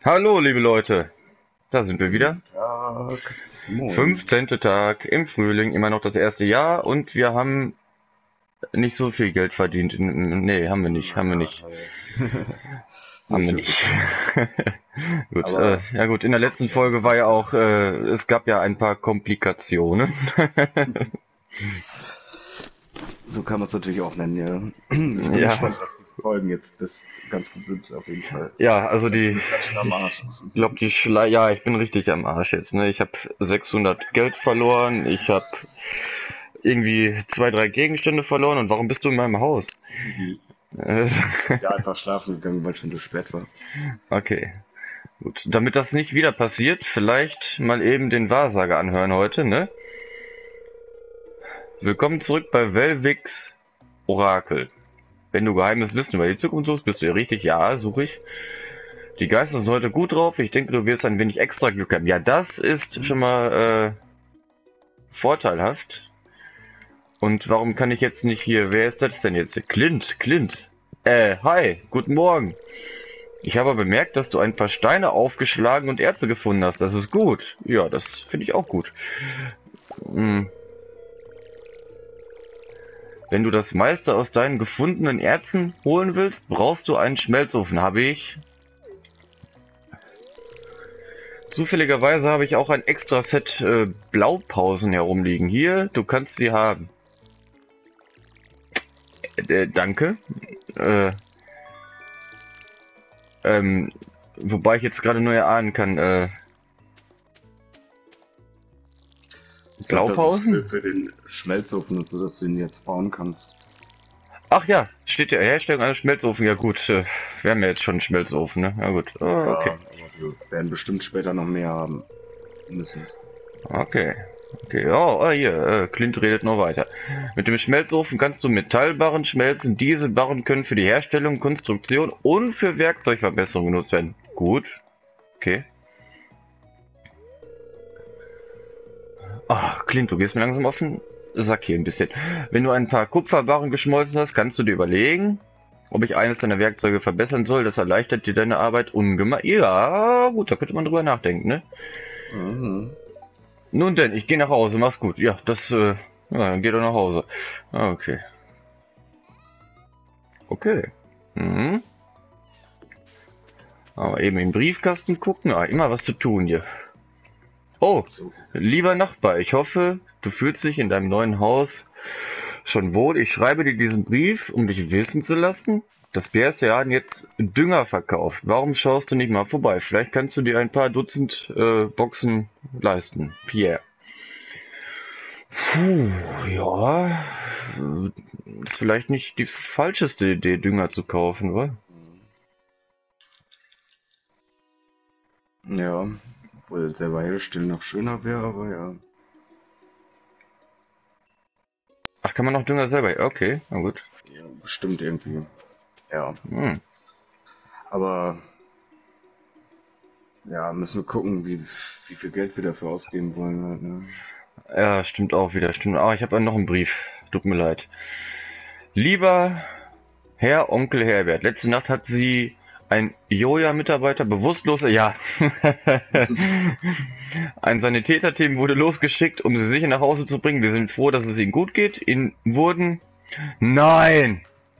Hallo, liebe Leute, da sind wir wieder. Guten Tag. Moin. 15. Tag im Frühling, immer noch das erste Jahr und wir haben nicht so viel Geld verdient. Nee, haben wir nicht, haben wir Ja, nicht, haben nicht wir wirklich, nicht. ne? Gut, Aber ja gut, in der letzten ja, Folge ist war nicht ja schlimm. auch, es gab ja ein paar Komplikationen. So kann man es natürlich auch nennen, ja. Ich bin Ja, gespannt, was die Folgen jetzt des Ganzen sind, auf jeden Fall. ja, also Weil du die, bist ganz schön am Arsch. ich glaube, ja, ich bin richtig am Arsch jetzt, ne? Ich habe 600 Geld verloren, ich habe irgendwie zwei, drei Gegenstände verloren und warum bist du in meinem Haus? Äh, Ich bin ja einfach schlafen gegangen, weil schon so spät war. Okay, gut. Damit das nicht wieder passiert, vielleicht mal eben den Wahrsager anhören heute, ne? Willkommen zurück bei Velvix Orakel. Wenn du geheimes Wissen über die Zukunft suchst, bist du hier richtig. Ja, suche ich. Die Geister sind heute gut drauf. Ich denke, du wirst ein wenig extra Glück haben. Ja, das ist schon mal vorteilhaft. Und warum kann ich jetzt nicht hier... Wer ist das denn jetzt? Clint. Hi, guten Morgen. Ich habe bemerkt, dass du ein paar Steine aufgeschlagen und Erze gefunden hast. Das ist gut. Ja, das finde ich auch gut. Hm. Wenn du das meiste aus deinen gefundenen Erzen holen willst, brauchst du einen Schmelzofen. Habe ich. Zufälligerweise habe ich auch ein extra Set Blaupausen herumliegen. Hier, du kannst sie haben. Danke. Äh, wobei ich jetzt gerade nur erahnen kann. Ich glaube, das ist Blaupausen? für den Schmelzofen und so, dass du ihn jetzt bauen kannst. Ach ja, steht ja Herstellung eines Schmelzofen. Ja gut, wir haben ja jetzt schon einen Schmelzofen, ne? Ja gut. Oh, okay. Ja, aber wir werden bestimmt später noch mehr haben müssen. Okay. Okay, oh, hier, Clint redet noch weiter. Mit dem Schmelzofen kannst du Metallbarren schmelzen. Diese Barren können für die Herstellung, Konstruktion und für Werkzeugverbesserung genutzt werden. Gut. Okay. Ah, Clint, du gehst mir langsam auf den Sack hier ein bisschen. Wenn du ein paar Kupferbarren geschmolzen hast, kannst du dir überlegen, ob ich eines deiner Werkzeuge verbessern soll. Das erleichtert dir deine Arbeit ungemein. Ja, gut, da könnte man drüber nachdenken, ne? Mhm. Nun denn, ich gehe nach Hause. Mach's gut. Ja, ja, dann geh doch nach Hause. Ah, okay. Okay. Mhm. Aber eben im Briefkasten gucken. Ah, immer was zu tun hier. Oh, So ist es. lieber Nachbar, ich hoffe, du fühlst dich in deinem neuen Haus schon wohl. Ich schreibe dir diesen Brief, um dich wissen zu lassen, dass BSR jetzt Dünger verkauft. Warum schaust du nicht mal vorbei? Vielleicht kannst du dir ein paar Dutzend Boxen leisten. Pierre. Puh, ja. Ist vielleicht nicht die falscheste Idee, Dünger zu kaufen, oder? Ja, obwohl selber herstellen noch schöner wäre, aber ja. Ach, kann man noch Dünger selber? Okay, na gut. Ja, bestimmt irgendwie. Ja. Hm. Aber ja, müssen wir gucken, wie viel Geld wir dafür ausgeben wollen halt, ne? Ja, stimmt auch wieder. Stimmt. Ah, ich habe noch einen Brief. Tut mir leid. Lieber Herr Onkel Herbert, letzte Nacht hat Sie ein Joja-Mitarbeiter bewusstlos, ja, ein Sanitäterteam wurde losgeschickt, um Sie sicher nach Hause zu bringen. Wir sind froh, dass es Ihnen gut geht. Nein!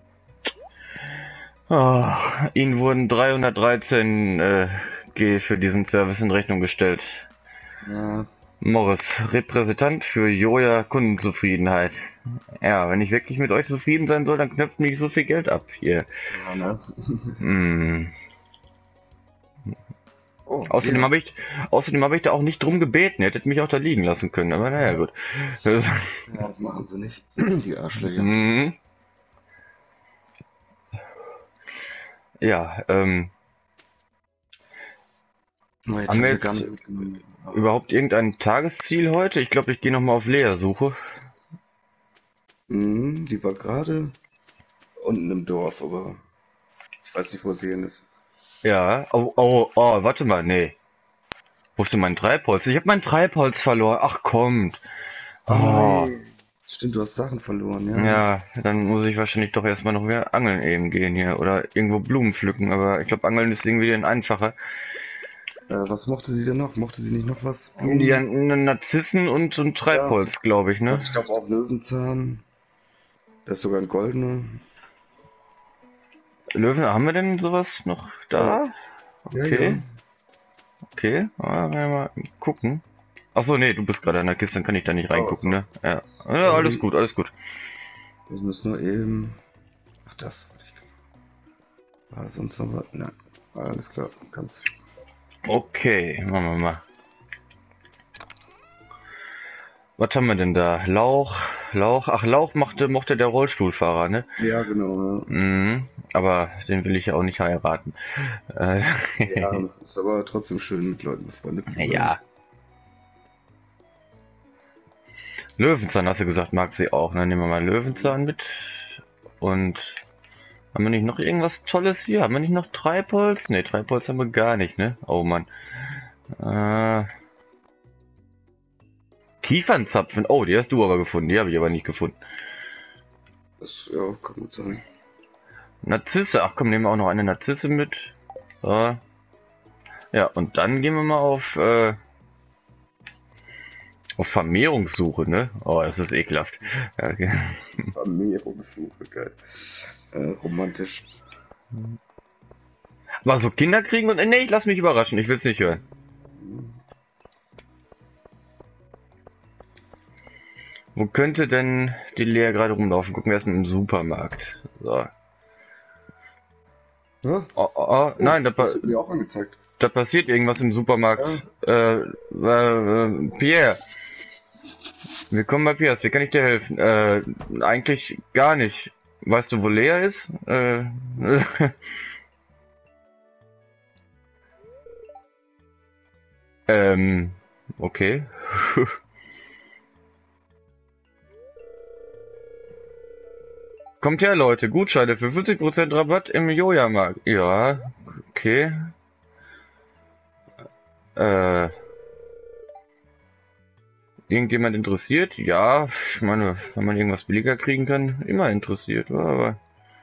Ihnen wurden 313 G für diesen Service in Rechnung gestellt. Ja, Morris, Repräsentant für Joja Kundenzufriedenheit. Ja, wenn ich wirklich mit euch zufrieden sein soll, dann knöpft mich so viel Geld ab hier. ja, ne? Hm. Oh, Außerdem Bier. habe ich, außerdem habe ich da auch nicht drum gebeten. Ihr hättet mich auch da liegen lassen können. Aber naja, gut. Ja, das machen sie nicht. Die Arschlöcher. Hm. Ja, Oh, jetzt haben habe wir ich ja gar jetzt nicht mitgenommen. Aber, überhaupt irgendein Tagesziel heute? Ich glaube, ich gehe nochmal auf Lea-Suche. die war gerade unten im Dorf, aber ich weiß nicht, wo sie hin ist. Ja, warte mal, nee. Wo ist denn mein Treibholz? Ich habe mein Treibholz verloren. Ach, kommt. Oh Oh, nein. Stimmt, du hast Sachen verloren, ja. ja, dann muss ich wahrscheinlich doch erstmal noch mehr angeln eben gehen hier. Oder irgendwo Blumen pflücken. Aber ich glaube, angeln ist irgendwie ein einfacher. Was mochte sie denn noch? Mochte sie nicht noch was? Die Blumen? Narzissen und so ein Ja. Treibholz, glaube ich, Und ne? ich glaube auch Löwenzahn. Das ist sogar ein goldener. Löwen, haben wir denn sowas noch Ja. da? Ja, ja. Okay, okay. Mal gucken. Achso, nee, du bist gerade an der Kiste, dann kann ich da nicht Oh, reingucken, so. ne? Ja. Ja, alles gut, alles gut. Ich muss nur eben. Ach, das wollte ich. War sonst noch was? Nein. Alles klar. Kannst. Okay, machen wir mal. Was haben wir denn da? Lauch, Lauch. Ach, Lauch mochte der Rollstuhlfahrer, ne? Ja, genau. Mhm, aber den will ich ja auch nicht heiraten. Äh, Ja. Ja, ist aber trotzdem schön, mit Leuten befreundet zu sein. ja. Löwenzahn hast du gesagt, mag sie auch. Ne? Nehmen wir mal Löwenzahn mit. Und haben wir nicht noch irgendwas Tolles hier? Haben wir nicht noch Treibholz? Ne, Treibholz haben wir gar nicht, ne? Oh Mann. Kiefernzapfen. Oh, die hast du aber gefunden. Die habe ich aber nicht gefunden. Das ja, kann gut sein. Narzisse. Ach komm, nehmen wir auch noch eine Narzisse mit. So. Ja, und dann gehen wir mal auf Vermehrungssuche, ne? Oh, das ist ekelhaft. Ja, okay. Vermehrungssuche, geil. Romantisch. Aber so Kinder kriegen und... Nee, ich lass mich überraschen. Ich will's nicht hören. Wo könnte denn die Lea gerade rumlaufen? Gucken wir erstmal im Supermarkt. So. Ja? Nein, Das wird mir auch angezeigt. da passiert irgendwas im Supermarkt. Pierre. Willkommen bei Pierre. Wie kann ich dir helfen? Eigentlich gar nicht. Weißt du, wo Lea ist? Okay. Kommt her, Leute. Gutscheine für 50% Rabatt im Joja-Markt. Ja, okay. Irgendjemand interessiert? Ja, ich meine, wenn man irgendwas billiger kriegen kann, immer interessiert. Aber,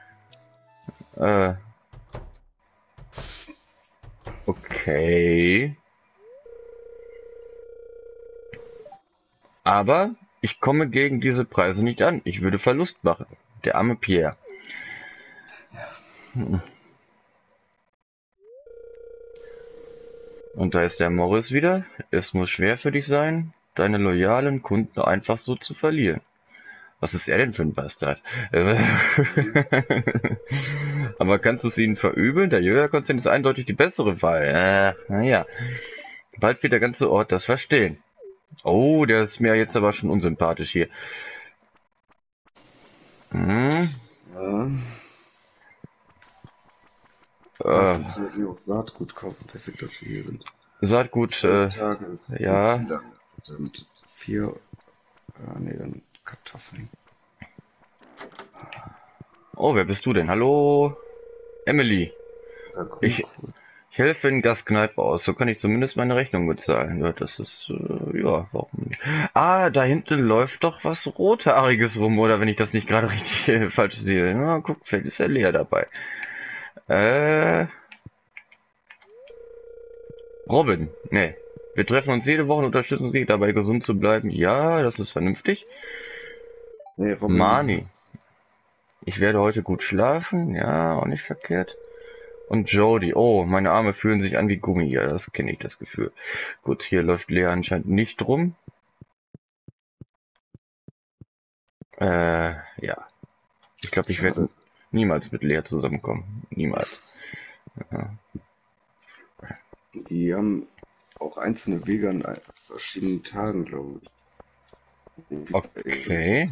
okay. Aber ich komme gegen diese Preise nicht an. Ich würde Verlust machen. Der arme Pierre. Und da ist der Morris wieder. Es muss schwer für dich sein, deine loyalen Kunden einfach so zu verlieren. Was ist er denn für ein Bastard? Aber kannst du es ihnen verübeln? Der Joja-Konzern ist eindeutig die bessere Wahl. Naja. Bald wird der ganze Ort das verstehen. Oh, der ist mir jetzt aber schon unsympathisch hier. Hm. Ja. Äh, Wir sollten auch Saatgut kaufen. Perfekt, dass wir hier sind. Saatgut, 12 Tage ist ja. zu lang. Und 4. Nee, dann Kartoffeln. Oh, wer bist du denn? Hallo? Emily. Ja, cool, Ich helfe in Gaskneipe aus, so kann ich zumindest meine Rechnung bezahlen. Ja, das ist, ja, warum nicht? Ah, da hinten läuft doch was Rothaariges rum, oder wenn ich das nicht gerade richtig falsch sehe. Na, guck, vielleicht ist ja Lea dabei. Robin, nee. Wir treffen uns jede Woche und unterstützen sie dabei, gesund zu bleiben. Ja, das ist vernünftig. Nee, Robin. Marnie. Ich werde heute gut schlafen. Ja, auch nicht verkehrt. Und Jody. Oh, meine Arme fühlen sich an wie Gummi. Ja, das kenne ich, das Gefühl. Gut, hier läuft Lea anscheinend nicht rum. Ja. Ich glaube, ich werde niemals mit Lea zusammenkommen. Niemals. Ja. Die haben auch einzelne Wege an verschiedenen Tagen, glaube ich. Okay.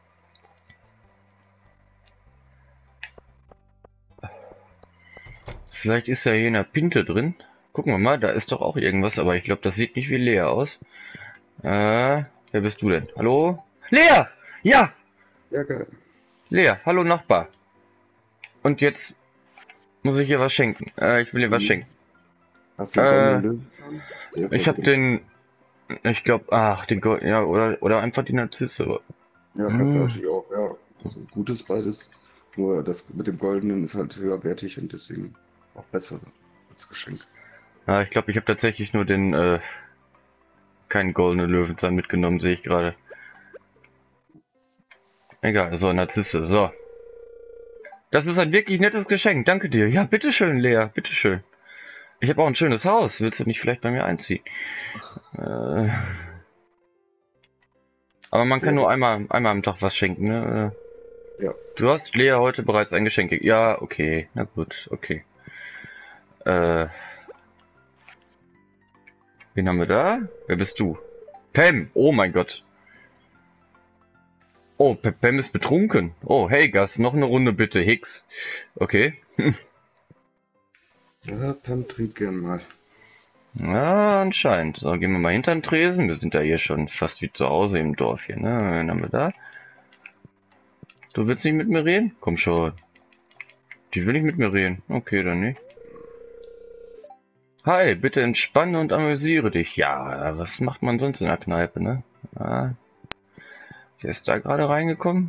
Vielleicht ist ja hier eine Pinte drin. Gucken wir mal, da ist doch auch irgendwas, aber ich glaube, das sieht nicht wie Lea aus. Wer bist du denn? Hallo? Lea! Ja! Ja, geil. Lea, hallo Nachbar. Und jetzt muss ich ihr was schenken. Ich will ihr was schenken. Hast du den goldenen Löwenzahn? Ich habe den, ich glaube, ach, den Gold, ja, oder einfach die Narzisse. Ja, kannst du natürlich auch, ja. Also gutes beides. Nur das mit dem goldenen ist halt höherwertig und deswegen auch besser als Geschenk. Ah, ich glaube, ich habe tatsächlich nur den, keinen goldenen Löwenzahn mitgenommen, sehe ich gerade. Egal, so, Narzisse, so. Das ist ein wirklich nettes Geschenk, danke dir. Ja, bitteschön, Lea, bitteschön. Ich habe auch ein schönes Haus, willst du nicht vielleicht bei mir einziehen? Äh, aber man kann Sehr nur gut. einmal am Tag was schenken, ne? Ja. Du hast Lea heute bereits ein Geschenk gegeben. Ja, okay, na gut, okay. Äh, wen haben wir da? Wer bist du? Pam, oh mein Gott. Oh, Pam ist betrunken. Oh, hey Gas, noch eine Runde bitte, Hicks. Okay. Ja, Pam trinkt gern mal. Ja, anscheinend. So, gehen wir mal hinter den Tresen. Wir sind da hier schon fast wie zu Hause im Dorf hier, ne? Wen haben wir da? Du willst nicht mit mir reden? Komm schon. Die will nicht mit mir reden. Okay, dann nicht. Hi, bitte entspanne und amüsiere dich. Ja, was macht man sonst in der Kneipe, ne? Ah, wer ist da gerade reingekommen?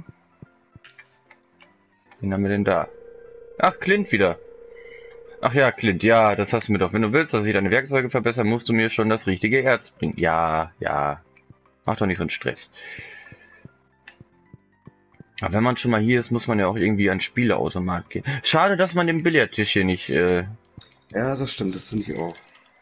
Wen haben wir denn da? Ach, Clint wieder. Ach ja, Clint, ja, das hast du mir doch. Wenn du willst, dass ich deine Werkzeuge verbessere, musst du mir schon das richtige Erz bringen. Ja, ja. Mach doch nicht so einen Stress. Aber wenn man schon mal hier ist, muss man ja auch irgendwie an Spieleautomat gehen. Schade, dass man den Billardtisch hier nicht, Ja, das stimmt, das finde ich auch.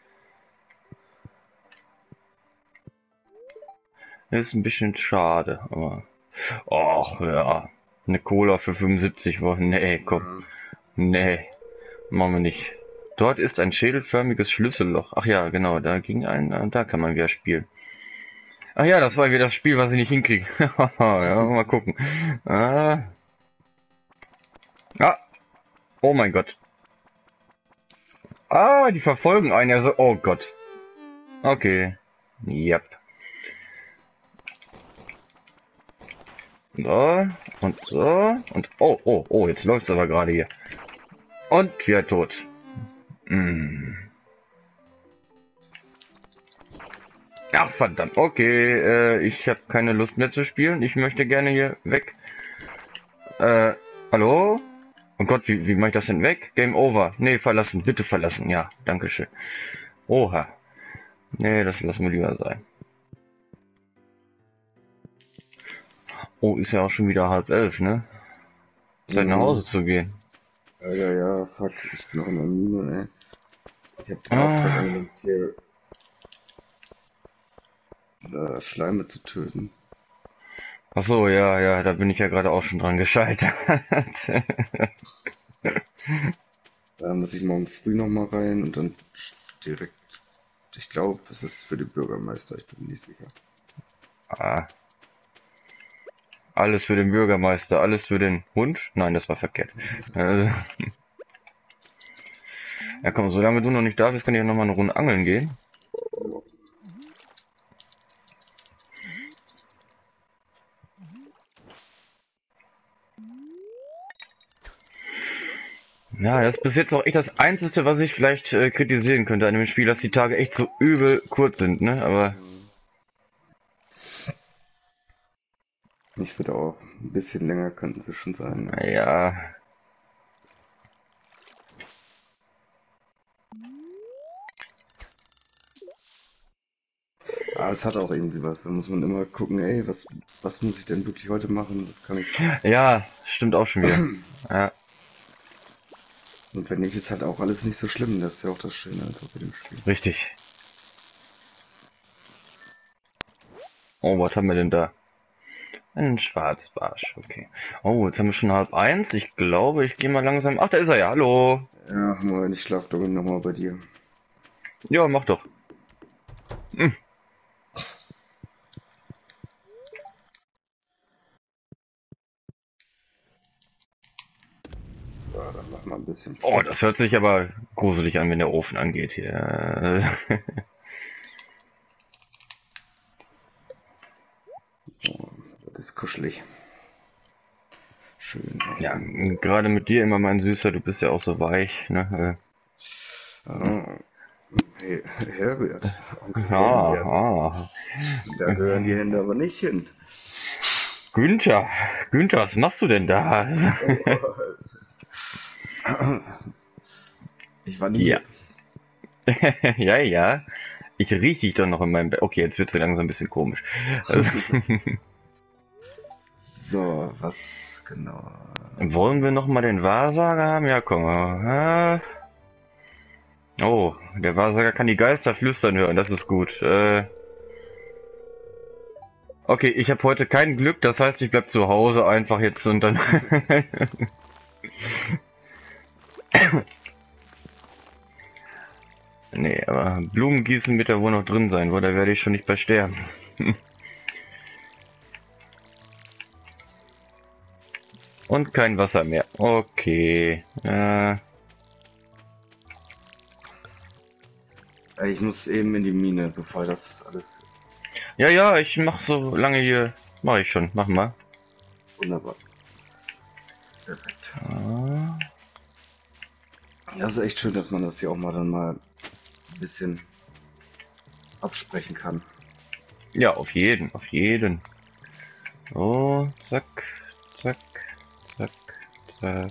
ist ein bisschen schade, aber... Och, ja. Eine Cola für 75 Wochen. Nee, komm. Mhm. Nee, machen wir nicht. Dort ist ein schädelförmiges Schlüsselloch. Ach ja, genau, da ging ein, da kann man wieder spielen. Ach ja, das war wieder das Spiel, was ich nicht hinkriege. Ja, mal gucken. Ah, ah, oh mein Gott. Ah, die verfolgen einen ja so. Oh Gott. Okay. Yep. So, und so, und oh, oh, oh, jetzt läuft's aber gerade hier. Und wir tot. Hm. Ach, verdammt. Okay, ich habe keine Lust mehr zu spielen. Ich möchte gerne hier weg. Hallo? Oh Gott, wie mache ich das denn weg? Game over. Nee, verlassen. Bitte verlassen. Ja, dankeschön. Oha. Nee, das lassen wir lieber sein. Oh, ist ja auch schon wieder 10:30, ne? Zeit nach Mhm. Hause zu gehen. Ja, ja, ja, fuck, ich bin noch in der Mine, ey. Ich habe den Auftrag Ah, angenommen, hier Schleime zu töten. ach so, ja, ja, da bin ich ja gerade auch schon dran gescheitert. Da muss ich morgen früh noch mal rein und dann direkt. Ich glaube, es ist für den Bürgermeister, ich bin mir nicht sicher. Ah, alles für den Bürgermeister, alles für den Hund? Nein, das war verkehrt. Also, ja komm, solange du noch nicht da bist, kann ich ja noch mal eine Runde angeln gehen. Ja, das ist bis jetzt auch echt das Einzige, was ich vielleicht kritisieren könnte an dem Spiel, dass die Tage echt so übel kurz sind, ne? Aber Ich finde auch, ein bisschen länger könnten sie schon sein. Ja. naja, Aber es hat auch irgendwie was. Da muss man immer gucken, ey, was muss ich denn wirklich heute machen? Das kann ich. ja, stimmt auch schon wieder. Ja, Und wenn nicht, ist halt auch alles nicht so schlimm. Das ist ja auch das Schöne einfach bei dem Spiel. richtig. Oh, was haben wir denn da? Ein Schwarzbarsch, okay. Oh, jetzt haben wir schon 12:30. Ich glaube, ich gehe mal langsam. Ach, da ist er ja. Hallo. Ja, moin, ich schlaf doch nochmal bei dir. Ja, mach doch. Hm. So, dann mach mal ein bisschen Oh, das Platz. hört sich aber gruselig an, wenn der Ofen angeht hier. So, das ist kuschelig. Schön. Ja, gerade mit dir immer mein Süßer, du bist ja auch so weich, ne? Oh, hey, Herbert, Onkel Ja, Herbert. ah. Da gehören die Hände aber nicht hin. Günther, Günther, was machst du denn da? Ich war nie Ja, hier. Ja, ja. Ich rieche dich doch noch in meinem Bett. Okay, jetzt wird's ja langsam ein bisschen komisch. Also, So, was genau? wollen wir noch mal den Wahrsager haben? Ja, komm. Oh, der Wahrsager kann die Geister flüstern hören. Das ist gut. Okay, ich habe heute kein Glück. Das heißt, ich bleib zu Hause einfach jetzt und dann... Nee, aber Blumengießen wird ja wohl noch drin sein, wo da werde ich schon nicht bei sterben. Und kein Wasser mehr. Okay. Ich muss eben in die Mine, bevor das alles Ja, ja, ich mach so lange hier. Mach ich schon. Mach mal. wunderbar. Perfekt. Ah. Das ist echt schön, dass man das hier auch mal dann mal ein bisschen absprechen kann. Ja, auf jeden, auf jeden. So, zack, zack, zack, zack.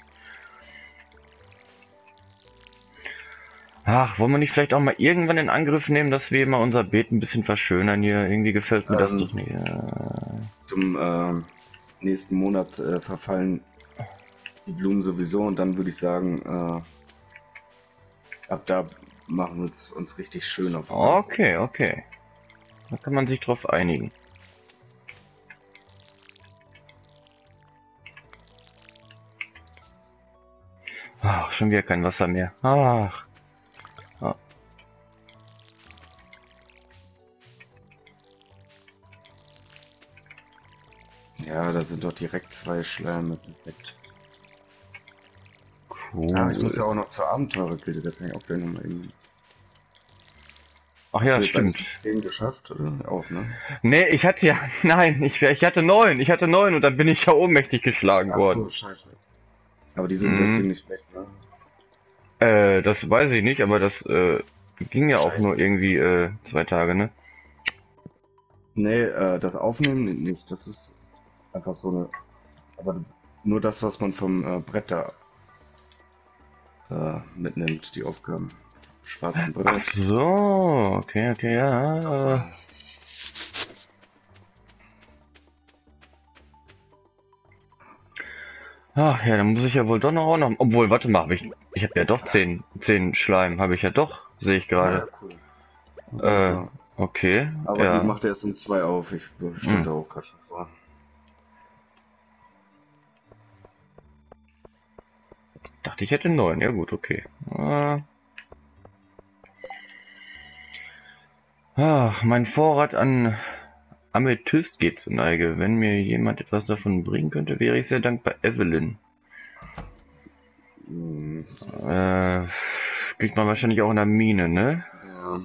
Ach, wollen wir nicht vielleicht auch mal irgendwann in Angriff nehmen, dass wir mal unser Beet ein bisschen verschönern hier? Irgendwie gefällt mir das doch nicht. Zum nächsten Monat verfallen die Blumen sowieso und dann würde ich sagen, ab da machen wir es uns richtig schön auf. Okay, okay. Da kann man sich drauf einigen. Ach, schon wieder kein Wasser mehr. Ach. Ah. Ja, da sind doch direkt 2 Schleime. Perfekt. Cool. Ja, ich muss ja auch noch zur Abenteurergilde, da kann ich auch gleich nochmal irgendwie. Ach Hast ja, du jetzt stimmt. eigentlich 10 geschafft, oder? Auch, ne? Nee, ich hatte ja, nein, ich hatte 9. Ich hatte 9 und dann bin ich ja ohnmächtig geschlagen Ach worden. so, scheiße. Aber die sind deswegen nicht weg, ne? Das weiß ich nicht, aber das ging ja auch nur irgendwie 2 Tage, ne? Nee, das Aufnehmen nicht. Das ist einfach so eine. Aber nur das, was man vom Brett da mitnimmt, die Aufgaben. Schwarzen Brett. Ach so, okay, okay, ja. Ach ja, dann muss ich ja wohl doch noch, obwohl, warte mal, ich habe ja doch 10 Schleim, habe ich ja doch, sehe ich gerade. Ja, cool. Okay, Aber ja. die macht erst um 2 auf. Ich stand da auch gerade schon vor. Dachte ich hätte 9, ja gut, okay. Mein Vorrat an Amethyst geht zur Neige. Wenn mir jemand etwas davon bringen könnte, wäre ich sehr dankbar. Evelyn. Hm, Kriegt man wahrscheinlich auch in der Mine, ne? ja.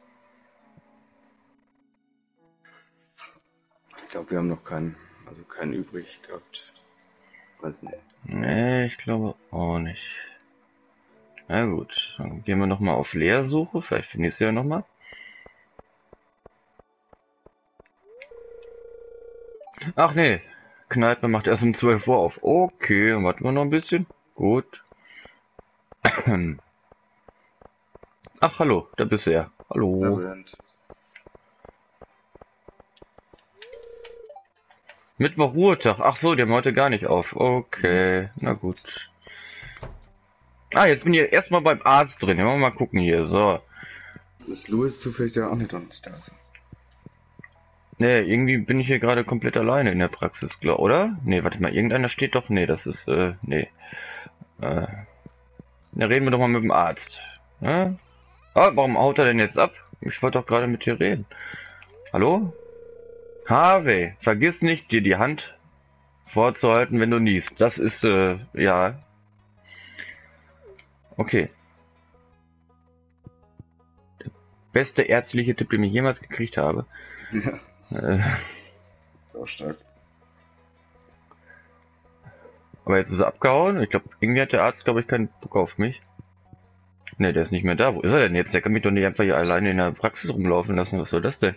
Ich glaube, wir haben noch keinen übrig gehabt. Weiß nicht. Ne, ich glaube auch nicht. Na gut, dann gehen wir nochmal auf Leersuche. Vielleicht finde ich sie ja nochmal. Ach nee, Kneipe macht erst um 12 Uhr auf. Okay, dann warten wir noch ein bisschen. Gut. Ach, hallo, da bist du ja. Hallo. Labyrinth. Mittwoch Ruhetag. Ach so, die haben heute gar nicht auf. Okay, na gut. Ah, jetzt bin ich erstmal beim Arzt drin. Ja, mal gucken hier. So. Ist Louis zufällig ja auch nicht da? Ist. Nee, irgendwie bin ich hier gerade komplett alleine in der Praxis, oder? Nee, warte mal, irgendeiner steht doch. Nee, das ist, nee. Da reden wir doch mal mit dem Arzt. Ja? Ah, warum haut er denn jetzt ab? Ich wollte doch gerade mit dir reden. Hallo? Harvey, vergiss nicht, dir die Hand vorzuhalten, wenn du niest. Das ist, ja. Okay. Der beste ärztliche Tipp, den ich jemals gekriegt habe. Ja. So stark. Aber jetzt ist er abgehauen. Ich glaube, irgendwie hat der Arzt, glaube ich, keinen Bock auf mich. Ne, der ist nicht mehr da. Wo ist er denn jetzt? Der kann mich doch nicht einfach hier alleine in der Praxis rumlaufen lassen. Was soll das denn?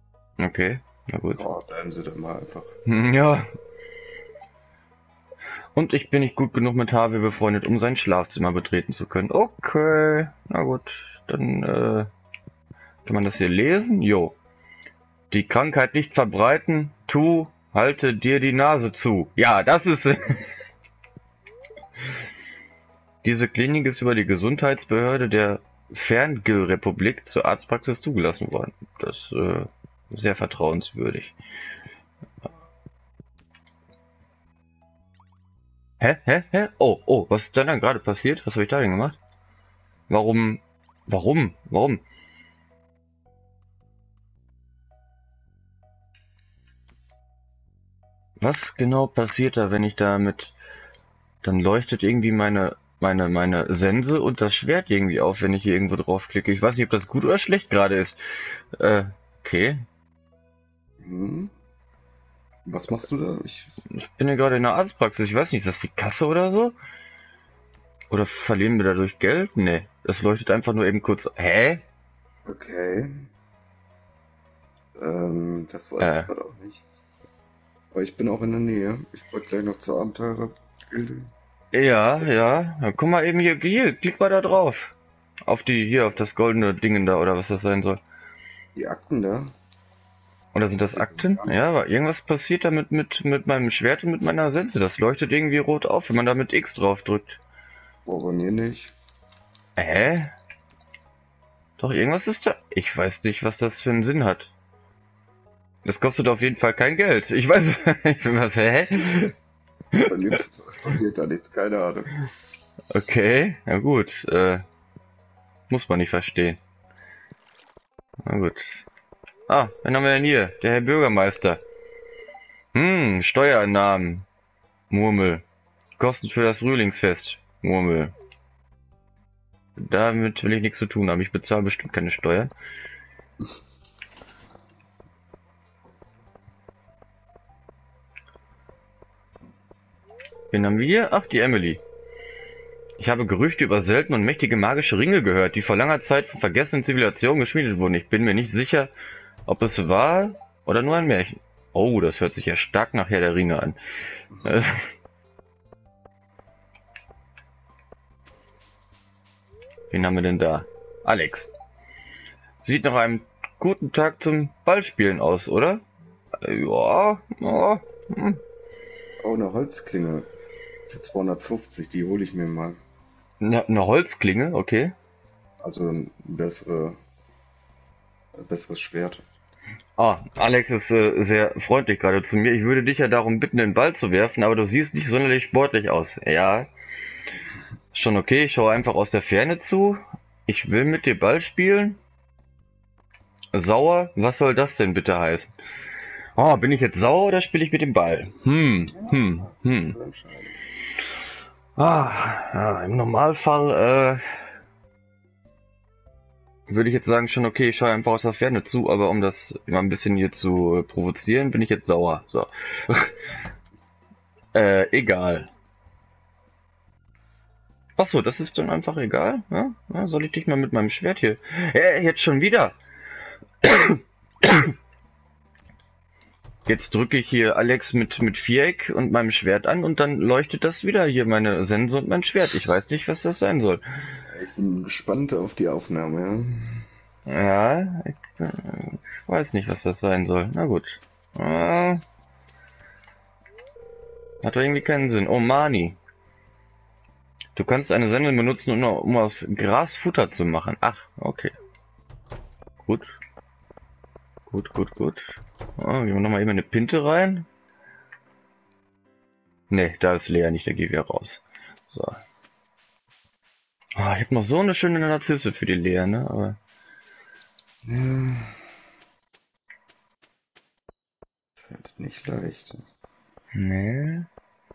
Okay, na gut. Oh, bleiben Sie doch mal einfach. Ja. Und ich bin nicht gut genug mit Harvey befreundet, um sein Schlafzimmer betreten zu können. Okay, na gut, dann kann man das hier lesen? Jo. Die Krankheit nicht verbreiten, halte dir die Nase zu. Ja, das ist... Diese Klinik ist über die Gesundheitsbehörde der Ferngil-Republik zur Arztpraxis zugelassen worden. Das ist sehr vertrauenswürdig. Hä? Oh, was ist denn dann gerade passiert? Was habe ich da denn gemacht? Warum? Warum? Was genau passiert da, wenn ich damit... Dann leuchtet irgendwie meine Sense und das Schwert irgendwie auf, wenn ich hier irgendwo drauf klicke. Ich weiß nicht, ob das gut oder schlecht gerade ist. Okay. Hm. Was machst du da? Ich bin ja gerade in der Arztpraxis. Ich weiß nicht, ist das die Kasse oder so? Oder verlieren wir dadurch Geld? Nee, das leuchtet einfach nur eben kurz. Hä? Okay. Das weiß ich gerade auch nicht. Aber ich bin auch in der Nähe. Ich wollte gleich noch zur Abenteurergilde. Ja. Na, guck mal eben hier, klick mal da drauf. Auf das goldene Dingen da, oder was das sein soll. Die Akten da? Oder sind das Akten? Ja, aber irgendwas passiert da mit meinem Schwert und mit meiner Sense. Das leuchtet irgendwie rot auf, wenn man da mit X drauf drückt. Boah, bei mir nicht. Doch, irgendwas ist da. Ich weiß nicht, was das für einen Sinn hat. Das kostet auf jeden Fall kein Geld. Ich weiß nicht, was, Bei mir passiert da nichts, keine Ahnung. Okay, na gut. Muss man nicht verstehen. Na gut. Ah, wen haben wir denn hier? Der Herr Bürgermeister. Steuereinnahmen. Murmel. Kosten für das Frühlingsfest. Murmel. Damit will ich nichts zu tun haben. Ich bezahle bestimmt keine Steuern. Wen haben wir hier? Ach, die Emily. Ich habe Gerüchte über seltene und mächtige magische Ringe gehört, die vor langer Zeit von vergessenen Zivilisationen geschmiedet wurden. Ich bin mir nicht sicher, ob es wahr oder nur ein Märchen. Oh, das hört sich ja stark nach Herr der Ringe an. Wen haben wir denn da? Alex. Sieht nach einem guten Tag zum Ballspielen aus, oder? Ja. Oh, eine Holzklinge. Für 250, die hole ich mir mal. Eine Holzklinge, okay. Also ein besseres Schwert. Alex ist sehr freundlich gerade zu mir. Ich würde dich ja darum bitten, den Ball zu werfen, aber du siehst nicht sonderlich sportlich aus. Ja, schon okay. Ich schaue einfach aus der Ferne zu. Ich will mit dir Ball spielen. Sauer? Was soll das denn bitte heißen? Oh, bin ich jetzt sauer oder spiele ich mit dem Ball? Im Normalfall würde ich jetzt sagen schon, okay, ich schaue einfach aus der Ferne zu, aber um das mal ein bisschen hier zu provozieren, bin ich jetzt sauer. So. Egal. Achso, das ist dann einfach egal? Ja? Ja, soll ich dich mal mit meinem Schwert hier... jetzt schon wieder! Jetzt drücke ich hier Alex mit Viereck und meinem Schwert an und dann leuchtet das wieder hier, meine Sense und mein Schwert. Ich weiß nicht, was das sein soll. Ich bin gespannt auf die Aufnahme, ja. Ja, ich weiß nicht, was das sein soll. Na gut. Hat doch irgendwie keinen Sinn. Oh, Mani. Du kannst eine Sendung benutzen, um aus Gras Futter zu machen. Ach, okay. Gut. Gehen wir nochmal eben eine Pinte rein. Ne, da ist leer, nicht, da gehen wir raus. So. Ich habe noch so eine schöne Narzisse für die Lea, ne? Aber... Ja. Ist halt nicht leicht. Nee.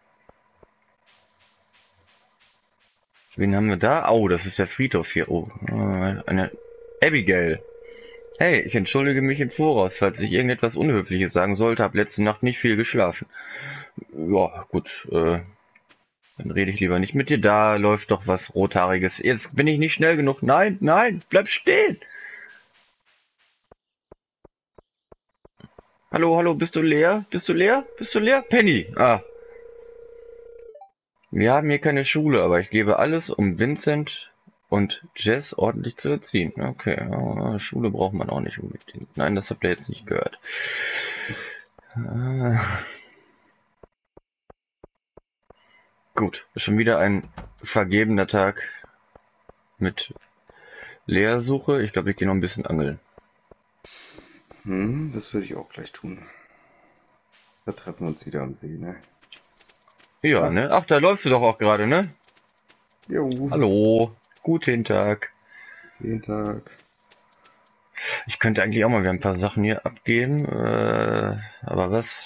Wen haben wir da? Oh, das ist der Friedhof hier. Oh, eine Abigail. Hey, ich entschuldige mich im Voraus, falls ich irgendetwas Unhöfliches sagen sollte. Hab letzte Nacht nicht viel geschlafen. Ja, gut. Dann rede ich lieber nicht mit dir. Da läuft doch was Rothaariges. Jetzt bin ich nicht schnell genug. Nein, bleib stehen. Hallo, bist du leer? Penny. Wir haben hier keine Schule, aber ich gebe alles, um Vincent und Jess ordentlich zu erziehen. Okay, Schule braucht man auch nicht unbedingt. Nein, das habt ihr jetzt nicht gehört. Gut, schon wieder ein vergebener Tag mit Lehrsuche. Ich glaube, ich gehe noch ein bisschen angeln. Das würde ich auch gleich tun. Da treffen wir uns wieder am See, ne? Ja, ne? Ach, da läufst du doch auch gerade, ne? Jo. Hallo, guten Tag. Jeden Tag. Ich könnte eigentlich auch mal wieder ein paar Sachen hier abgeben, aber was?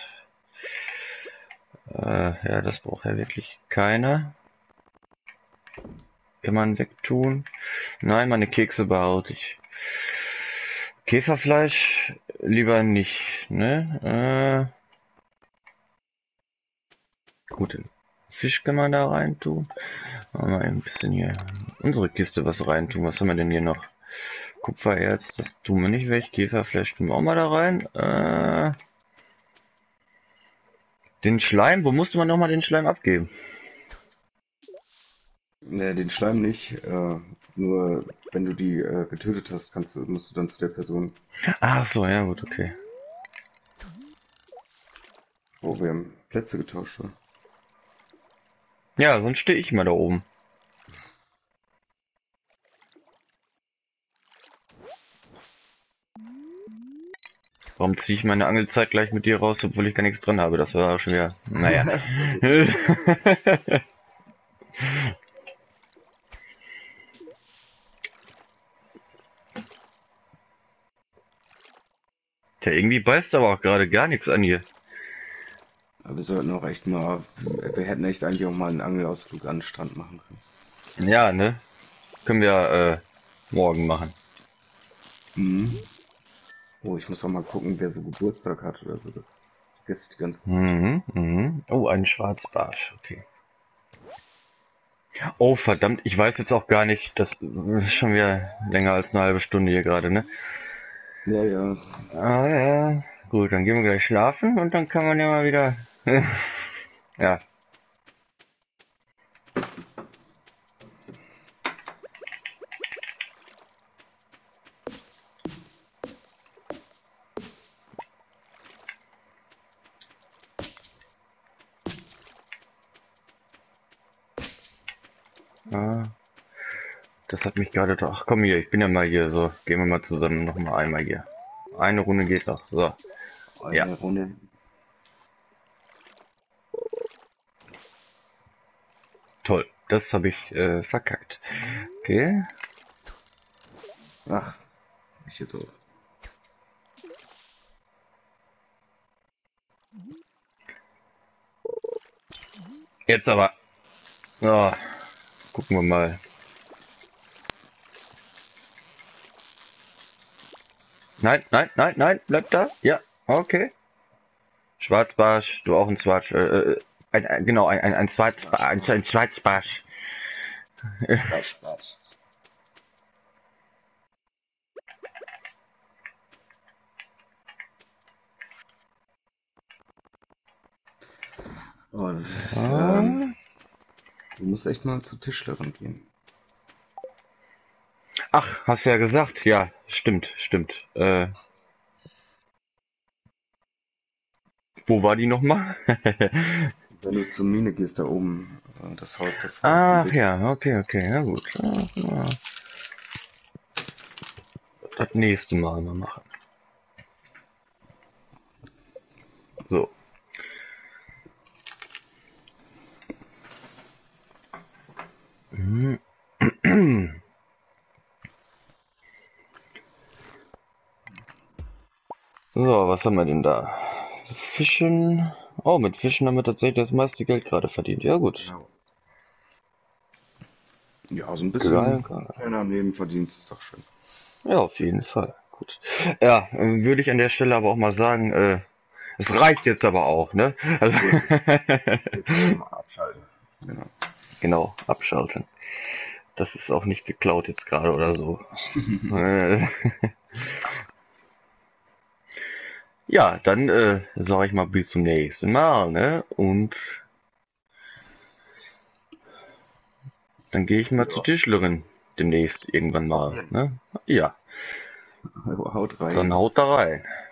Ja, das braucht ja wirklich keiner. Kann man wegtun? Nein, meine Kekse behalte ich. Käferfleisch lieber nicht, ne? Gut, den Fisch kann man da rein tun. Mal ein bisschen hier unsere Kiste was reintun. Was haben wir denn hier noch? Kupfererz, das tun wir nicht weg. Käferfleisch tun wir auch mal da rein. Den Schleim, wo musste man nochmal den Schleim abgeben? Ne, den Schleim nicht. Nur wenn du die getötet hast, musst du dann zu der Person. Ach so, ja gut, okay. Oh, wir haben Plätze getauscht, oder? Ja, sonst stehe ich mal da oben. Warum ziehe ich meine Angelzeit gleich mit dir raus, obwohl ich gar nichts dran habe? Das war schon wieder... Naja. Tja, irgendwie beißt aber auch gerade gar nichts an hier. Aber wir sollten auch echt mal. Wir hätten echt eigentlich auch mal einen Angelausflug an den Strand machen können. Ja, ne? Können wir morgen machen. Oh, ich muss auch mal gucken, wer so Geburtstag hat oder so. Das vergesse ich die ganze Zeit. Oh, ein Schwarzbarsch, okay. Oh, verdammt, ich weiß jetzt auch gar nicht, das ist schon wieder länger als eine halbe Stunde hier gerade, ne? Ja, ja. Ah, ja. Gut, dann gehen wir gleich schlafen und dann kann man ja mal wieder... ja. Ah, das hat mich gerade doch... Ach komm hier, ich bin ja mal hier, so. Gehen wir mal zusammen noch mal einmal hier. Eine Runde geht noch, so. Ja. Eine Runde. Toll, das habe ich verkackt. Okay. Ach, ich jetzt auch. Jetzt aber. Oh, gucken wir mal. Nein, nein, nein, nein, bleib da. Ja, okay. Schwarzbarsch, du auch ein Schwarz, genau, ein Schwarzbarsch, ein Schwarzbarsch. Spaß, Spaß. Oh, Ah. du musst echt mal zur Tischlerin gehen. Ach, hast ja gesagt, ja, stimmt, stimmt. Wo war die nochmal? Wenn du zur Mine gehst, da oben, das Haus davor auf dem Ach Weg. ja, okay, okay, ja gut. Ja. Das nächste Mal mal machen. So. So, was haben wir denn da? Fischen. Oh, mit Fischen haben wir tatsächlich das meiste Geld gerade verdient. Ja gut. Genau. Ja, so ein Geil. bisschen kleiner Nebenverdienst ist doch schön. Ja, auf jeden Fall. Gut. Ja, würde ich an der Stelle aber auch mal sagen, es reicht jetzt aber auch, ne? Also Jetzt mal abschalten. Genau. genau, abschalten. Das ist auch nicht geklaut jetzt gerade oder so. Äh, ja, dann sage ich mal bis zum nächsten Mal, ne? Und Dann gehe ich mal Ja. zur Tischlerin demnächst irgendwann mal. Ne? Ja, Haut rein. dann haut da rein.